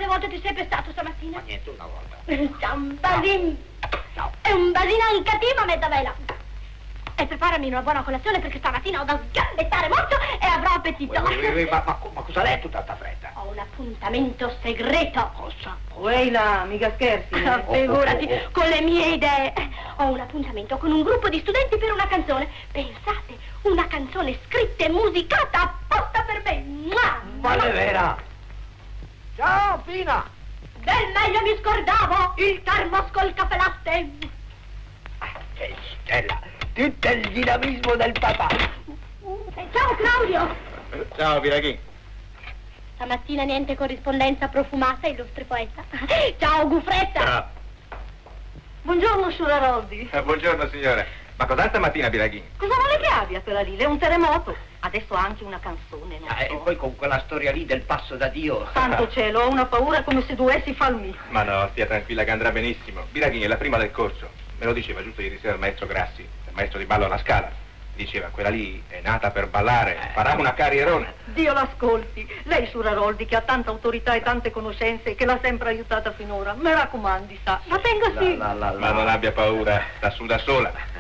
Quante volte ti sei pestato stamattina? Ma niente, una volta. C'è un basin. Ciao. È un basino anche a mezza vela. E preparami una buona colazione perché stamattina ho da sgambettare molto e avrò appetito. Ma cosa l'è tutta sta fretta? Ho un appuntamento segreto. Cosa? Uè là, mica scherzi. Figurati, con le mie idee. Ho un appuntamento con un gruppo di studenti per una canzone. Pensate, una canzone scritta e musicata apposta per me. Ma è vera? Ciao, Pina! Del meglio mi scordavo, il termos col caffè latte. Che stella! Tutto il dinamismo del papà! Ciao Claudio! Ciao, Biraghi. Stamattina niente corrispondenza profumata, illustre poeta. Ciao Gufretta! Ciao. Buongiorno, Suraroldi. Buongiorno, signore. Ma cos'ha stamattina, Biraghi? Cosa vuole che abbia quella lì? È un terremoto. Adesso ha anche una canzone, non E so. poi con quella storia lì del passo da Dio. Santo cielo, ho una paura come se dovessi farmi. Ma no, stia tranquilla che andrà benissimo. Biraghi è la prima del corso. Me lo diceva giusto ieri sera il maestro Grassi, il maestro di ballo alla Scala. Diceva, quella lì è nata per ballare, farà una carrierona. Dio l'ascolti. Lei, Suraroldi, che ha tanta autorità e tante conoscenze e che l'ha sempre aiutata finora. Mi raccomandi, sa. La tenga sì. Ma non abbia paura, sta su da sola.